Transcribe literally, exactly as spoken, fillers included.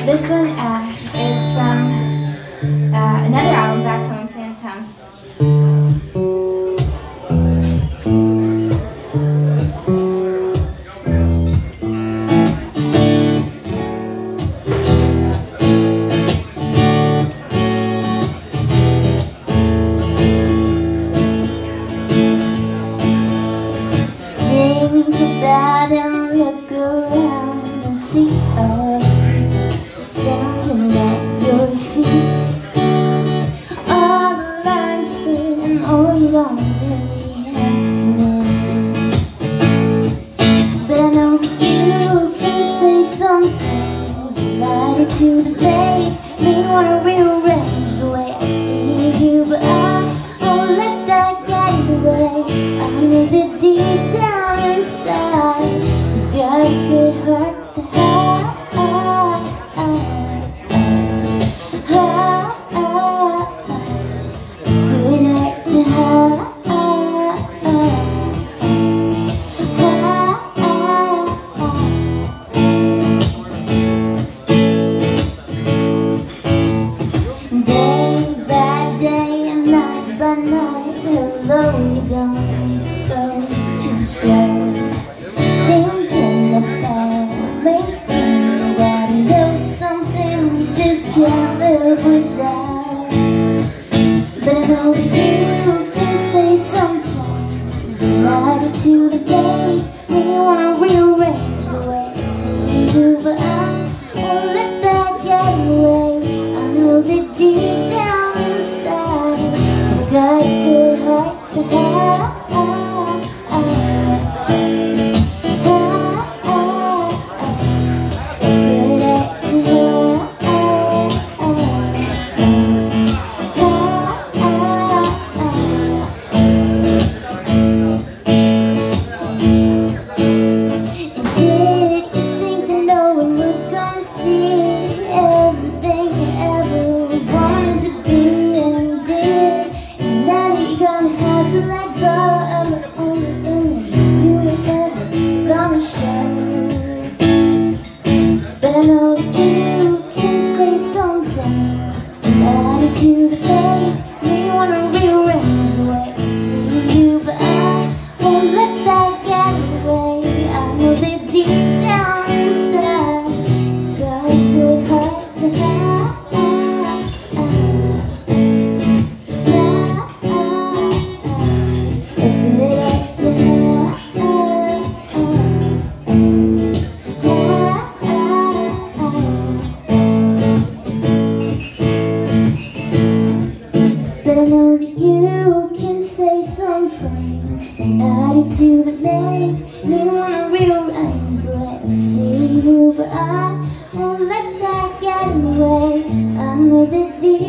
This one uh, is from uh, another album, Back Home in Sandtown. Think about and look around and see all the people standing at your feet. All the lines fit and oh, you don't really have to commit. But I know that you can say some things lighter to the make me wanna rearrange the way I see you. But I won't let that get in the way. I know that deep down inside you've got a good heart to have. Good heart to have. Day by day and night by night, hello, you don't need to go too slow. Thinking about making it out, and know it's something we just can't live without. But I know that you can say some things lighter to the bait. Me wanna rearrange the way I see you, but I won't let that get in the way. I know that deep down inside you've got a good heart to have. But I know that you can say some things lighter to the bait. Me wanna rearrange the way I see you, but I won't let that get in the way. I know that deep down inside you've got a good heart to have. A good heart to have. But I know that you can say some things attitude that make me wanna rearrange the way I see you, but I won't let that get in the way. I know that deep